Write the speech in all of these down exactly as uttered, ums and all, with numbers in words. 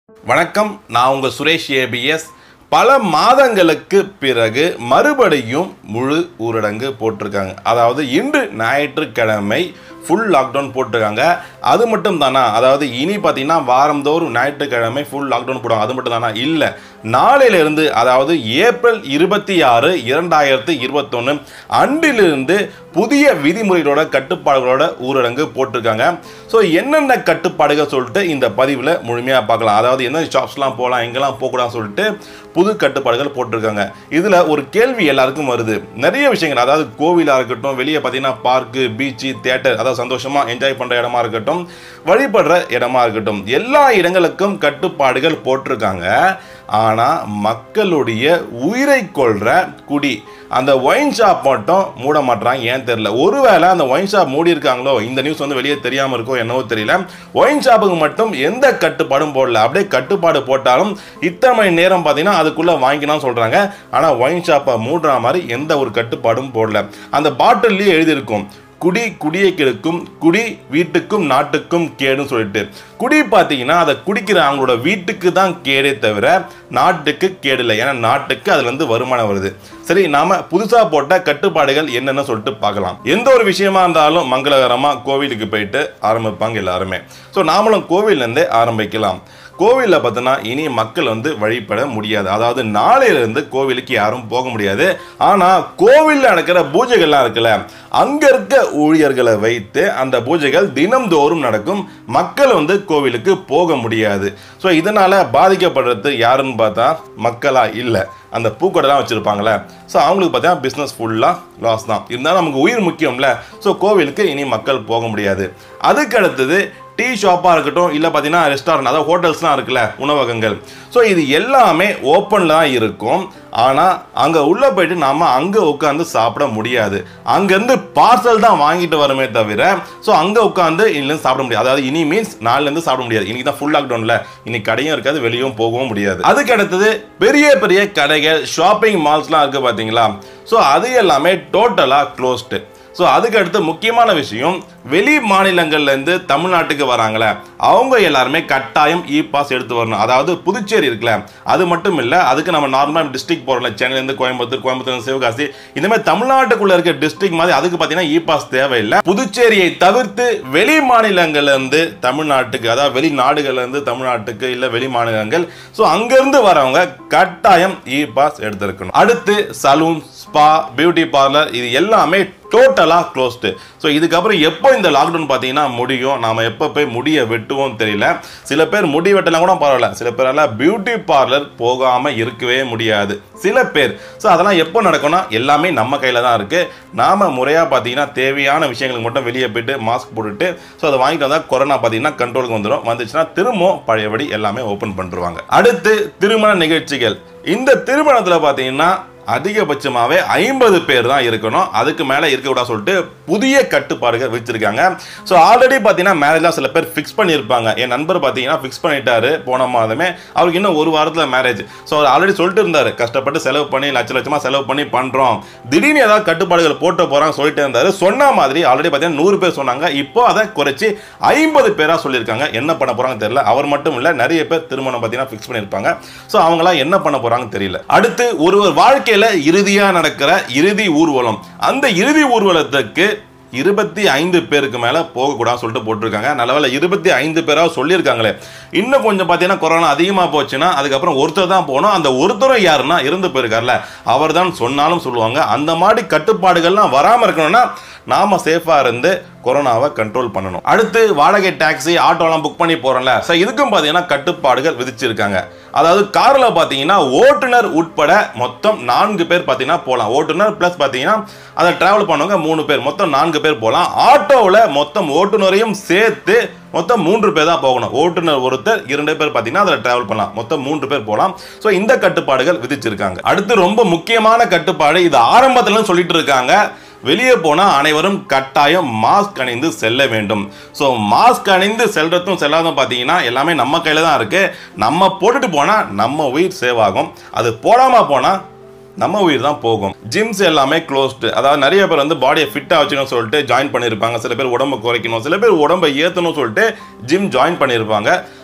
வணக்கம், நான் உங்கள் சுரேஷ் ஏபிஎஸ். பல மாதங்களுக்கு பிறகு மறுபடியும் முழு ஊரடங்கு போட்டிருக்காங்க. அதாவது இன்று ஞாயிற்றுக்கிழமை ஃபுல் லாக்டவுன் போட்டிருக்காங்க. அது மட்டும் தானா? அதாவது இனி பார்த்தீங்கன்னா வாரந்தோறும் ஞாயிற்றுக்கிழமை ஃபுல் லாக்டவுன் போடுவாங்க. அது மட்டும் தானா? இல்லை, நாளையிலிருந்து அதாவது ஏப்ரல் இருபத்தி ஆறு இரண்டாயிரத்தி இருபத்தொன்று அன்றிலிருந்து புதிய விதிமுறைகளோட கட்டுப்பாடுகளோட ஊரடங்கு போட்டிருக்காங்க. ஸோ என்னென்ன கட்டுப்பாடுகள் சொல்லிட்டு இந்த பதிவில் முழுமையாக பார்க்கலாம். அதாவது எந்த ஷாப்ஸ்லாம் போகலாம், எங்கெல்லாம் போகக்கூடாதுன்னு சொல்லிட்டு புது கட்டுப்பாடுகள் போட்டிருக்காங்க. இதில் ஒரு கேள்வி எல்லாருக்கும் வருது. நிறைய விஷயங்கள், அதாவது கோவிலாக இருக்கட்டும், வெளியே பார்த்தீங்கன்னா பார்க்கு, பீச்சு, தியேட்டர், அதாவது சந்தோஷமாக என்ஜாய் பண்ணுற இடமா இருக்கட்டும், வழிபடுற இடமா இருக்கட்டும், எல்லா இடங்களுக்கும் கட்டுப்பாடுகள் போட்டிருக்காங்க. ஆனால் மக்களுடைய உயிரை கொள்கிற குடி அந்த ஒயின் ஷாப் மட்டும் மூட மாட்டாங்க. ஏன் தெரியல. ஒருவேளை அந்த ஒயின் ஷாப் மூடி இருக்காங்களோ, இந்த நியூஸ் வந்து வெளியே தெரியாமல் இருக்கோ என்னவோ தெரியல. ஒயின் ஷாப்புக்கு மட்டும் எந்த கட்டுப்பாடும் போடல. அப்படியே கட்டுப்பாடு போட்டாலும் இத்தனை மணி நேரம் பார்த்தீங்கன்னா அதுக்குள்ளே வாங்கிக்கணும்னு சொல்கிறாங்க. ஆனால் ஒயின் ஷாப்பை மூடுற மாதிரி எந்த ஒரு கட்டுப்பாடும் போடல. அந்த பாட்டில்லையே எழுதியிருக்கும், குடி குடியை கெடுக்கும், குடி வீட்டுக்கும் நாட்டுக்கும் கேடுன்னு சொல்லிட்டு. குடி பார்த்தீங்கன்னா அதை குடிக்கிற அவங்களோட வீட்டுக்கு தான் கேடே தவிர நாட்டுக்கு கேடு இல்லை. ஏன்னா நாட்டுக்கு அதுலேருந்து வருமானம் வருது. சரி, நாம புதுசாக போட்ட கட்டுப்பாடுகள் என்னென்னு சொல்லிட்டு பார்க்கலாம். எந்த ஒரு விஷயமா இருந்தாலும் மங்களகரமாக கோவிலுக்கு போயிட்டு ஆரம்பிப்பாங்க எல்லாருமே. ஸோ நாமளும் கோவிலேருந்தே ஆரம்பிக்கலாம். கோவிலில் பார்த்தோன்னா இனி மக்கள் வந்து வழிபட முடியாது. அதாவது நாளையிலிருந்து கோவிலுக்கு யாரும் போக முடியாது. ஆனால் கோவிலில் நடக்கிற பூஜைகள்லாம் இருக்குல்ல, அங்கே இருக்க ஊழியர்களை வைத்து அந்த பூஜைகள் தினம்தோறும் நடக்கும். மக்கள் வந்து கோவிலுக்கு போக முடியாது. ஸோ இதனால் பாதிக்கப்படுறது யாருன்னு பார்த்தா மக்களா இல்லை, அந்த பூக்கடைலாம் வச்சுருப்பாங்களே. ஸோ அவங்களுக்கு பார்த்தீங்கன்னா பிஸ்னஸ் ஃபுல்லாக லாஸ் தான். இருந்தாலும் நமக்கு உயிர் முக்கியம்ல. ஸோ கோவிலுக்கு இனி மக்கள் போக முடியாது. அதுக்கு அடுத்தது டீ ஷாப்பாக இருக்கட்டும், இல்லை பார்த்தீங்கன்னா ரெஸ்டாரண்ட், அதாவது ஹோட்டல்ஸ்லாம் இருக்குல்ல, உணவகங்கள். ஸோ இது எல்லாமே ஓப்பனில் தான் இருக்கும். ஆனால் அங்கே உள்ளே போயிட்டு நாம் அங்கே உட்காந்து சாப்பிட முடியாது. அங்கேருந்து பார்சல் தான் வாங்கிட்டு வருமே தவிர ஸோ அங்கே உட்காந்து இன்னிலேருந்து சாப்பிட முடியாது. அதாவது இனி மீன்ஸ் நாளிலேருந்து சாப்பிட முடியாது. இன்னைக்கு தான் ஃபுல் லாக்டவுனில், இன்னைக்கு கடையும் இருக்காது, வெளியும் போகவும் முடியாது. அதுக்கு அடுத்தது பெரிய பெரிய கடைகள், ஷாப்பிங் மால்ஸ்லாம் இருக்குது பார்த்தீங்களா. ஸோ அது எல்லாமே டோட்டலாக க்ளோஸ்டு. ஸோ அதுக்கு அடுத்து முக்கியமான விஷயம், வெளி மாநிலங்கள்லேருந்து தமிழ்நாட்டுக்கு வராங்களே அவங்க எல்லாருமே கட்டாயம் இ பாஸ் எடுத்து வரணும். அதாவது புதுச்சேரி இருக்குல்ல, அது மட்டும் இல்லை, அதுக்கு நம்ம நார்மலாக டிஸ்ட்ரிக்ட் போகிறோம்ல, சென்னையிலேருந்து கோயம்புத்தூர், கோயம்புத்தூர் சிவகாசி, இந்த மாதிரி தமிழ்நாட்டுக்குள்ளே இருக்க டிஸ்ட்ரிக்ட் மாதிரி அதுக்கு பார்த்தீங்கன்னா இ பாஸ் தேவையில்லை. புதுச்சேரியை தவிர்த்து வெளி மாநிலங்கள்லேருந்து தமிழ்நாட்டுக்கு, அதாவது வெளிநாடுகள்லேருந்து தமிழ்நாட்டுக்கு இல்லை வெளி மாநிலங்கள், ஸோ அங்கேருந்து வரவங்க கட்டாயம் இ பாஸ் எடுத்திருக்கணும். அடுத்து சலூன், ஸ்பா, பியூட்டி பார்லர், இது எல்லாமே டோட்டலாக க்ளோஸ்டு. ஸோ இதுக்கப்புறம் எப்போ இந்த லாக்டவுன் பார்த்தீங்கன்னா முடியும், நாம் எப்போ போய் முடியை வெட்டுவோம் தெரியல. சில பேர் முடி வெட்டலாம் கூட பரவாயில்ல, சில பேரால் பியூட்டி பார்லர் போகாமல் இருக்கவே முடியாது சில பேர். ஸோ அதெல்லாம் எப்போ நடக்கும்னா எல்லாமே நம்ம கையில் தான் இருக்குது. நாம் முறையாக பார்த்தீங்கன்னா தேவையான விஷயங்களுக்கு மட்டும் வெளியே போய்ட்டு மாஸ்க் போட்டுட்டு ஸோ அதை வாங்கிட்டு வந்தால் கொரோனா பார்த்தீங்கன்னா கண்ட்ரோலுக்கு வந்துடும். வந்துச்சுன்னா திரும்பவும் பழையபடி எல்லாமே ஓப்பன் பண்ணிடுவாங்க. அடுத்து திருமண நிகழ்ச்சிகள். இந்த திருமணத்தில் பார்த்தீங்கன்னா அதிகபட்சமாகவே ஐம்பது பேர் தான் இருக்கணும், அதுக்கு மேலே இருக்கக்கூடாது சொல்லிட்டு புதிய கட்டுப்பாடுகள் வச்சிருக்காங்க. ஸோ ஆல்ரெடி பார்த்தீங்கன்னா மேரேஜ்லாம் சில பேர் ஃபிக்ஸ் பண்ணியிருப்பாங்க. என் நண்பர் பார்த்தீங்கன்னா ஃபிக்ஸ் பண்ணிட்டாரு போன மாதமே. அவருக்கு இன்னும் ஒரு வாரத்தில் மேரேஜ். ஸோ அவர் ஆல்ரெடி சொல்லிட்டு இருந்தார், கஷ்டப்பட்டு செலவு பண்ணி லட்ச லட்சமாக செலவு பண்ணி பண்ணுறோம், திடீர்னு ஏதாவது கட்டுப்பாடுகள் போட்டு போகிறாங்க சொல்லிட்டு இருந்தார். சொன்ன மாதிரி ஆல்ரெடி பார்த்தீங்கன்னா நூறு பேர் சொன்னாங்க, இப்போ அதை குறைச்சி ஐம்பது பேராக சொல்லியிருக்காங்க. என்ன பண்ண போகிறாங்க தெரியல. அவர் மட்டும் இல்லை, நிறைய பேர் திருமணம் பார்த்தீங்கன்னா ஃபிக்ஸ் பண்ணியிருப்பாங்க. ஸோ அவங்களாம் என்ன பண்ண போகிறாங்கன்னு தெரியல. அடுத்து ஒரு ஒரு வாழ்க்கை இறுதியா நடக்கிற இறுதி ஊர்வலம். அந்த இறுதி ஊர்வலத்துக்கு இருபத்தி ஐந்து பேருக்கு மேல போகக்கூடாதுன்னு சொல்லிட்டு போட்டிருக்காங்க. நல்லவேளை இருபத்தி ஐந்து பேராக சொல்லியிருக்காங்களே. இன்னும் கொஞ்சம் பார்த்தீங்கன்னா கொரோனா அதிகமாக போச்சுன்னா அதுக்கப்புறம் ஒருத்தர் தான் போகணும். அந்த ஒருத்தரும் யாருன்னா இருந்து போயிருக்காருல, அவர் தான் சொன்னாலும் சொல்லுவாங்க. அந்த மாதிரி கட்டுப்பாடுகள்லாம் வராமல் இருக்கணும்னா நாம சேஃபா இருந்து கொரோனாவை கண்ட்ரோல் பண்ணணும். அடுத்து வாடகை டாக்ஸி, ஆட்டோலாம் புக் பண்ணி போறோம்ல, ஸோ இதுக்கும் பார்த்தீங்கன்னா கட்டுப்பாடுகள் விதிச்சிருக்காங்க. அதாவது கார்ல பார்த்தீங்கன்னா ஓட்டுநர் உட்பட மொத்தம் நான்கு பேர் பார்த்தீங்கன்னா போகலாம். ஓட்டுநர் பிளஸ் பார்த்தீங்கன்னா அதை டிராவல் பண்ணவங்க மூணு பேர், மொத்தம் நான்கு பேர் போகலாம். ஆட்டோவில் மொத்தம் ஓட்டுநரையும் சேர்த்து மொத்தம் மூன்று பேர் தான் போகணும். ஓட்டுநர் ஒருத்தர், இரண்டு பேர் பார்த்தீங்கன்னா அதில் டிராவல் பண்ணலாம். மொத்தம் மூன்று பேர் போகலாம். ஸோ இந்த கட்டுப்பாடுகள் விதிச்சிருக்காங்க. அடுத்து ரொம்ப முக்கியமான கட்டுப்பாடு, இது ஆரம்பத்துல சொல்லிட்டு இருக்காங்க, வெளியே போனால் அனைவரும் கட்டாயம் மாஸ்க் அணிந்து செல்ல வேண்டும். ஸோ மாஸ்க் அணிந்து செல்றதும் செல்லாதும் பார்த்தீங்கன்னா எல்லாமே நம்ம கையில் தான் இருக்குது. நம்ம போட்டுட்டு போனால் நம்ம உயிர் சேவ் ஆகும், அது போடாமல் போனால் நம்ம உயிர் தான் போகும். ஜிம்ஸ் எல்லாமே க்ளோஸ்டு. அதாவது நிறைய பேர் வந்து பாடியை ஃபிட்டாக வச்சுக்கணும்னு சொல்லிட்டு ஜாயின் பண்ணியிருப்பாங்க. சில பேர் உடம்பை குறைக்கணும், சில பேர் உடம்பை ஏற்றணும்னு சொல்லிட்டு ஜிம் ஜாயின் பண்ணியிருப்பாங்க.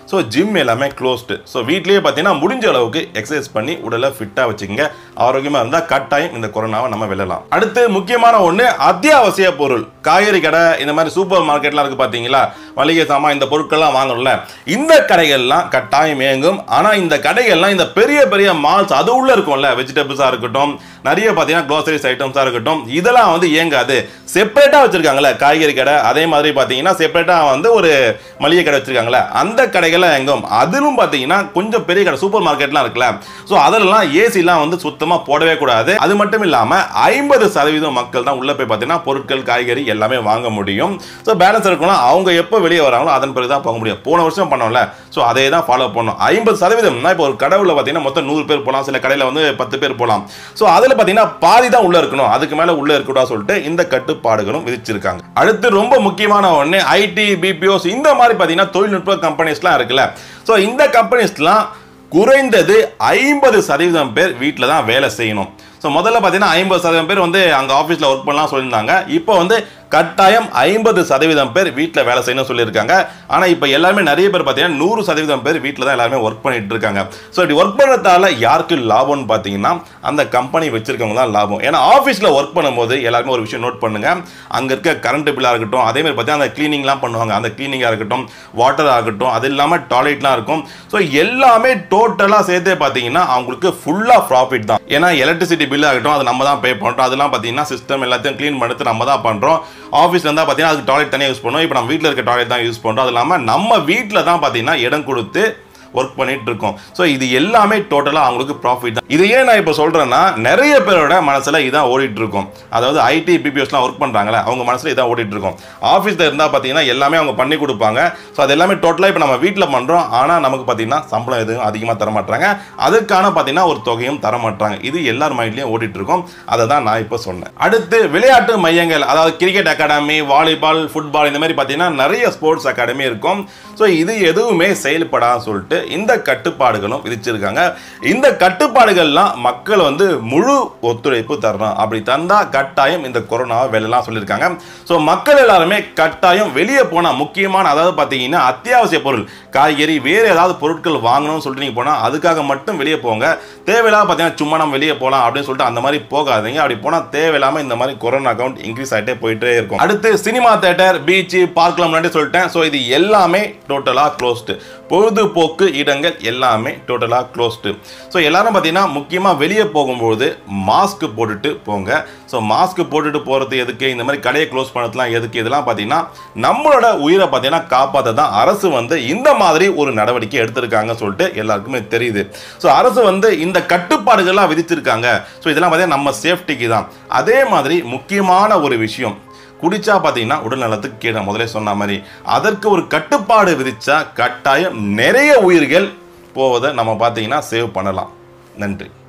ஸோ ஜிம் எல்லாமே க்ளோஸ்டு. ஸோ வீட்லேயே பார்த்தீங்கன்னா முடிஞ்ச அளவுக்கு எக்ஸசைஸ் பண்ணி உடலை ஃபிட்டாக வச்சுக்கோங்க. ஆரோக்கியமாக இருந்தால் கட்டாயம் இந்த கொரோனாவை நம்ம வெல்லலாம். அடுத்து முக்கியமான ஒன்று அத்தியாவசிய பொருள், காய்கறி கடை, இந்த மாதிரி சூப்பர் மார்க்கெட்லாம் இருக்குது பார்த்தீங்களா, மளிகை சாமான், இந்த பொருட்கள்லாம் வாங்கணும்ல, இந்த கடைகள்லாம் கட்டாயம் இயங்கும். ஆனால் இந்த கடைகள்லாம் இந்த பெரிய பெரிய மால்ஸ் அது உள்ள இருக்கும்ல, வெஜிடபிள்ஸாக இருக்கட்டும், நிறைய பார்த்தீங்கன்னா க்ளோசரிஸ் ஐட்டம்ஸாக இருக்கட்டும், இதெல்லாம் வந்து இயங்காது. செப்பரேட்டாக வச்சிருக்காங்களே காய்கறி கடை, அதே மாதிரி பார்த்தீங்கன்னா செப்பரேட்டாக வந்து ஒரு மளிகை கடை வச்சிருக்காங்களே, அந்த கடைகள்லாம் எங்கும். அதிலும் பார்த்தீங்கன்னா கொஞ்சம் பெரிய கடை சூப்பர் மார்க்கெட்லாம் இருக்குல்ல, ஸோ அதெல்லாம் ஏசிலாம் வந்து சுத்தமாக போடவே கூடாது. அது மட்டும் இல்லாமல் ஐம்பது சதவீதம் மக்கள் தான் உள்ள போய் பார்த்தீங்கன்னா பொருட்கள் காய்கறி எல்லாமே வாங்க முடியும். ஸோ பேலன்ஸ் இருக்கணும், அவங்க எப்போ வெளியே வராங்களோ அதன் பிறகு தான் போக முடியும். போன வருஷம் பண்ணோம்ல, ஸோ அதே தான் ஃபாலோ பண்ணணும். ஐம்பது சதவீதம்னா இப்போ ஒரு கடவுள பார்த்தீங்கன்னா மொத்தம் நூறு பேர் போகலாம், சில கடையில் வந்து பத்து பேர் போகலாம். ஸோ அதில் பார்த்தீங்கன்னா பாதி தான் உள்ள இருக்கணும், அதுக்கு மேலே உள்ள இருக்கக்கூடாது சொல்லிட்டு இந்த கட்டுப்பாடுகளும் விதிச்சிருக்காங்க. அடுத்து ரொம்ப முக்கியமான ஒன்று ஐடி, பிபிஓஸ், இந்த மாதிரி பார்த்தீங்கன்னா தொழில்நுட்ப கம்பெனிஸ்லாம் இருக்குல்ல, ஸோ இந்த கம்பெனிஸ்லாம் குறைந்தது ஐம்பது சதவீதம் பேர் வீட்டில் தான் வேலை செய்யணும். ஸோ முதல்ல பார்த்தீங்கன்னா ஐம்பது சதவீதம் பேர் வந்து அங்கே ஆஃபீஸில் ஒர்க் பண்ணலாம் சொல்லியிருந்தாங்க. இப்போ வந்து கட்டாயம் ஐம்பது சதவீதம் பேர் வீட்டில் வேலை செய்யணும்னு சொல்லியிருக்காங்க. ஆனால் இப்போ எல்லாருமே நிறைய பேர் பார்த்தீங்கன்னா நூறு சதவீதம் பேர் வீட்டில் தான் எல்லாருமே ஒர்க் பண்ணிட்டு இருக்காங்க. ஸோ இப்படி ஒர்க் பண்ணுறதால யாருக்கு லாபம்னு பார்த்தீங்கன்னா அந்த கம்பெனி வச்சிருக்கவங்க தான் லாபம். ஏன்னா ஆஃபீஸில் ஒர்க் பண்ணும்போது எல்லாருமே ஒரு விஷயம் நோட் பண்ணுங்க, அங்கே இருக்க கரண்ட் பில்லாக இருக்கட்டும், அதே மாதிரி பார்த்தீங்கன்னா அந்த கிளீனிங்லாம் பண்ணுவாங்க, அந்த கிளீனிங்காக இருக்கட்டும், வாட்டராக இருக்கட்டும், அது இல்லாமல் டாய்லெட்லாம் இருக்கும். ஸோ எல்லாமே டோட்டலாக சேர்த்தே பார்த்தீங்கன்னா அவங்களுக்கு ஃபுல்லாக ப்ராஃபிட் தான். ஏன்னா எலக்ட்ரிசிட்டி பில் ஆகட்டும் அது நம்ம தான் பே பண்ணுறோம், அதெல்லாம் பார்த்தீங்கன்னா சிஸ்டம் எல்லாத்தையும் க்ளீன் பண்ணிட்டு நம்ம தான் பண்ணுறோம். ஆஃபீஸில் இருந்தால் பார்த்தீங்கன்னா அதுக்கு டாய்லெட் தனியாக யூஸ் பண்ணுவோம், இப்போ நம்ம வீட்டில் இருக்க டாய்லெட் தான் யூஸ் பண்ணுறோம். அது இல்லாமல் நம்ம வீட்டில் தான் பார்த்தீங்கன்னா இடம் கொடுத்து ஒர்க் பண்ணிட்டு இருக்கோம். ஸோ இது எல்லாமே டோட்டலாக அவங்களுக்கு ப்ராஃபிட் தான். இது ஏன் நான் இப்போ சொல்கிறேன்னா நிறைய பேரோட மனசில் இதான் ஓடிட்டு இருக்கும். அதாவது ஐடி பிபிஎஸ்லாம் ஒர்க் பண்ணுறாங்களே அவங்க மனசில் இதான் ஓடிட்டு இருக்கும். ஆஃபீஸில் இருந்தால் பார்த்தீங்கன்னா எல்லாமே அவங்க பண்ணி கொடுப்பாங்க. ஸோ அது எல்லாமே டோட்டலாக இப்போ நம்ம வீட்டில் பண்ணுறோம், ஆனால் நமக்கு பார்த்தீங்கன்னா சம்பளம் எதுவும் அதிகமாக தர மாட்டாங்க, அதுக்கான பார்த்தீங்கன்னா ஒரு தொகையும் தர மாட்டாங்க. இது எல்லார் மைண்ட்லேயும் ஓடிட்டு இருக்கும். அதை தான் நான் இப்போ சொன்னேன். அடுத்து விளையாட்டு மையங்கள், அதாவது கிரிக்கெட் அகாடமி, வாலிபால், ஃபுட்பால், இந்த மாதிரி பார்த்தீங்கன்னா நிறைய ஸ்போர்ட்ஸ் அகாடமி இருக்கும். ஸோ இது எதுவுமே செயல்படான்னு சொல்லிட்டு இந்த கட்டுப்பாடுகளும் விதிச்சிருக்காங்க. இந்த கட்டுப்பாடுகள்லாம் மக்கள் வந்து முழு ஒத்துழைப்பு தரணும். அப்படி தந்தா கட்டாயம் இந்த கொரோனாவை வெல்லலாம் சொல்லியிருக்காங்க. ஸோ மக்கள் எல்லாருமே கட்டாயம் வெளியே போனால் முக்கியமான, அதாவது பார்த்தீங்கன்னா அத்தியாவசிய பொருள், காய்கறி, வேறு ஏதாவது பொருட்கள் வாங்கணும்னு சொல்லிட்டு நீங்கள் போனால் அதுக்காக மட்டும் வெளியே போங்க. தேவையில்லாம பார்த்தீங்கன்னா சும்மா நம்ம வெளியே போகலாம் அப்படின்னு சொல்லிட்டு அந்த மாதிரி போகாதீங்க. அப்படி போனால் தேவையில்லாமல் இந்த மாதிரி கொரோனா அக்கௌண்ட் இன்க்ரீஸ் ஆகிட்டே போயிட்டே இருக்கும். அடுத்து சினிமா தேட்டர், பீச்சு, பார்க்லாம் முன்னாடி சொல்லிட்டேன். ஸோ இது எல்லாமே டோட்டலாக க்ளோஸ்டு. பொழுதுபோக்கு இடங்கள் எல்லாமே டோட்டலாக க்ளோஸ்டு. ஸோ எல்லாரும் பார்த்தீங்கன்னா முக்கியமாக வெளியே போகும்போது மாஸ்க் போட்டுட்டு போங்க. ஸோ மாஸ்க் போட்டுட்டு போகிறது எதுக்கு, இந்த மாதிரி கடையை க்ளோஸ் பண்ணதுலாம் எதுக்கு, இதெல்லாம் பார்த்தீங்கன்னா நம்மளோட உயிரை பார்த்தீங்கன்னா காப்பாற்ற தான் அரசு வந்து இந்த மாதிரி ஒரு நடவடிக்கை எடுத்திருக்காங்க சொல்லிட்டு எல்லாருக்குமே தெரியுது. ஸோ அரசு வந்து இந்த கட்டுப்பாடுகள்லாம் விதிச்சிருக்காங்க. ஸோ இதெல்லாம் பார்த்தீங்கன்னா நம்ம சேஃப்டிக்கு தான். அதே மாதிரி முக்கியமான ஒரு விஷயம், குடிச்சா பார்த்தீங்கன்னா உடல் நலத்துக்கு கீழே முதலே சொன்ன மாதிரி அதற்கு ஒரு கட்டுப்பாடு விதிச்சா கட்டாயம் நிறைய உயிர்கள் போவதை நம்ம பார்த்தீங்கன்னா சேவ் பண்ணலாம். நன்றி.